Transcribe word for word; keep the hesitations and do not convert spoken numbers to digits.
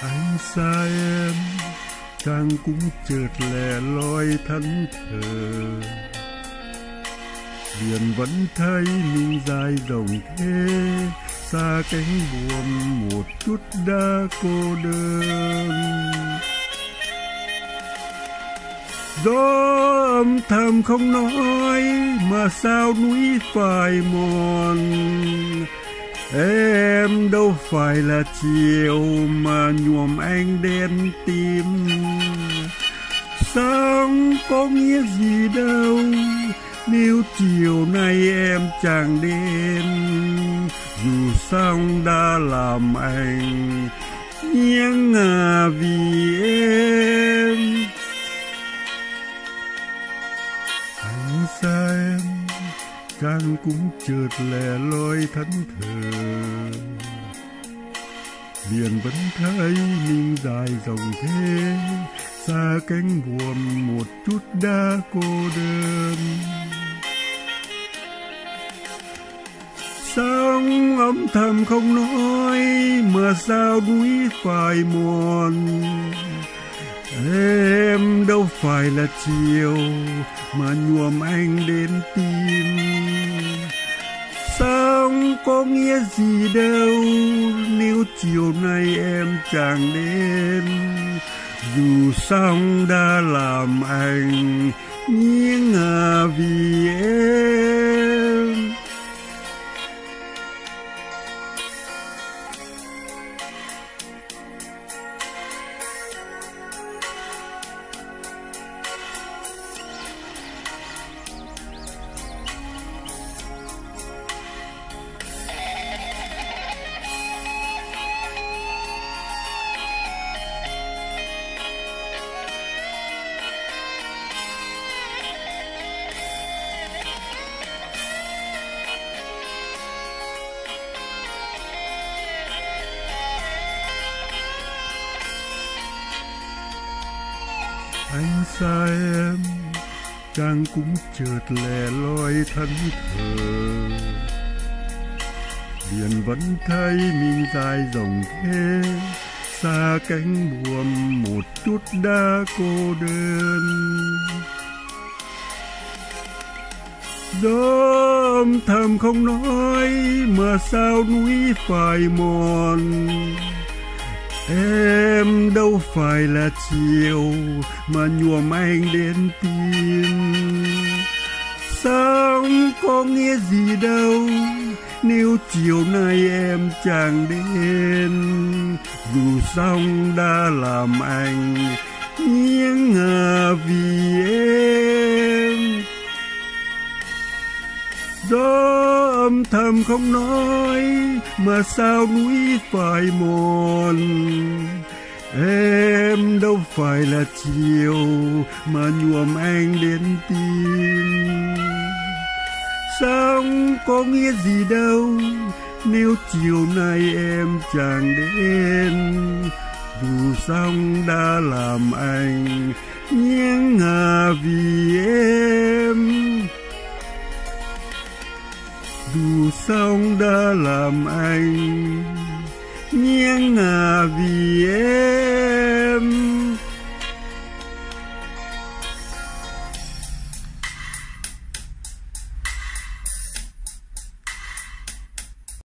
Anh xa em, Trang cũng chợt lẻ loi thẫn thờ. Biển vẫn thấy mình dài dòng thế, xa cánh buồm một chút đã cô đơn. Gió âm thầm không nói, mà sao núi phai mòn. Em đâu phải là chiều mà nhuộm anh đen tim. Sống có nghĩa gì đâu nếu chiều nay em chẳng đến. Dù xong đã làm anh nghiêng ngả vì em. Anh xa em, Trang cũng chợt lẻ loi thẫn thờ. Biển vẫn thấy mình dài dòng thế, xa cánh buồm một chút đã cô đơn. Sóng âm thầm không nói, mà sao núi phai mòn. Em đâu phải là chiều mà nhuộm anh đến tim. Sống có nghĩa gì đâu nếu chiều nay em chẳng đến. Dù xong đã làm anh nghiêng ngả vì em. Anh xa em, Trang cũng chợt lẻ loi thẫn thờ. Biển vẫn thấy mình dài dòng thế, xa cánh buồm một chút đã cô đơn. Gió âm thầm không nói, mà sao núi phai mòn. Em đâu phải là chiều mà nhuộm anh đến tim. Sống có nghĩa gì đâu nếu chiều nay em chẳng đến. Dù xong đã làm anh nghiêng ngả vì em. Gió âm thầm không nói, mà sao núi phai mòn. Em đâu phải là chiều mà nhuộm anh đến tim. Sống có nghĩa gì đâu nếu chiều nay em chẳng đến. Dù xong đã làm anh nghiêng ngả vì em. Dù xong đã làm anh nghiêng ngả vì em.